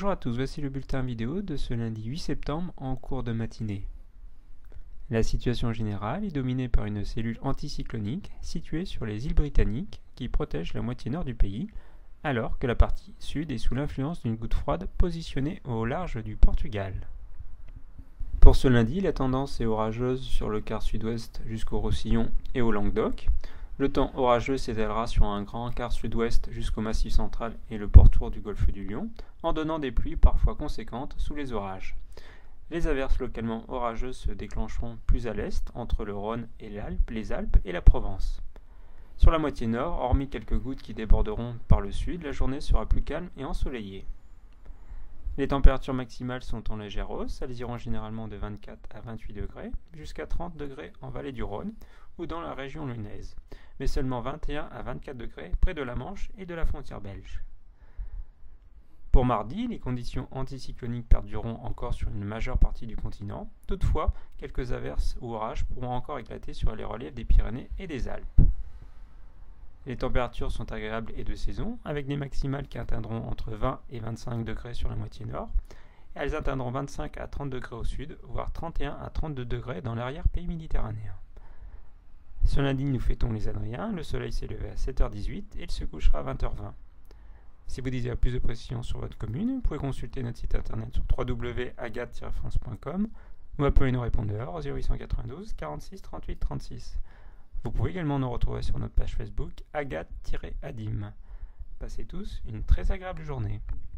Bonjour à tous, voici le bulletin vidéo de ce lundi 8 septembre en cours de matinée. La situation générale est dominée par une cellule anticyclonique située sur les îles Britanniques qui protège la moitié nord du pays, alors que la partie sud est sous l'influence d'une goutte froide positionnée au large du Portugal. Pour ce lundi, la tendance est orageuse sur le quart sud-ouest jusqu'au Roussillon et au Languedoc. Le temps orageux s'étalera sur un grand quart sud-ouest jusqu'au Massif central et le pourtour du golfe du Lion, en donnant des pluies parfois conséquentes sous les orages. Les averses localement orageuses se déclencheront plus à l'est, entre le Rhône et les Alpes et la Provence. Sur la moitié nord, hormis quelques gouttes qui déborderont par le sud, la journée sera plus calme et ensoleillée. Les températures maximales sont en légère hausse, elles iront généralement de 24 à 28 degrés, jusqu'à 30 degrés en vallée du Rhône ou dans la région lyonnaise, mais seulement 21 à 24 degrés près de la Manche et de la frontière belge. Pour mardi, les conditions anticycloniques perdureront encore sur une majeure partie du continent. Toutefois, quelques averses ou orages pourront encore éclater sur les reliefs des Pyrénées et des Alpes. Les températures sont agréables et de saison, avec des maximales qui atteindront entre 20 et 25 degrés sur la moitié nord. Elles atteindront 25 à 30 degrés au sud, voire 31 à 32 degrés dans l'arrière-pays méditerranéen. Ce lundi, nous fêtons les Adriens. Le soleil s'est levé à 7h18 et il se couchera à 20h20. Si vous désirez plus de précisions sur votre commune, vous pouvez consulter notre site internet sur www.agathe-france.com ou appeler nos répondeurs au 0892 46 38 36. Vous pouvez également nous retrouver sur notre page Facebook Agathe-Adim. Passez tous une très agréable journée.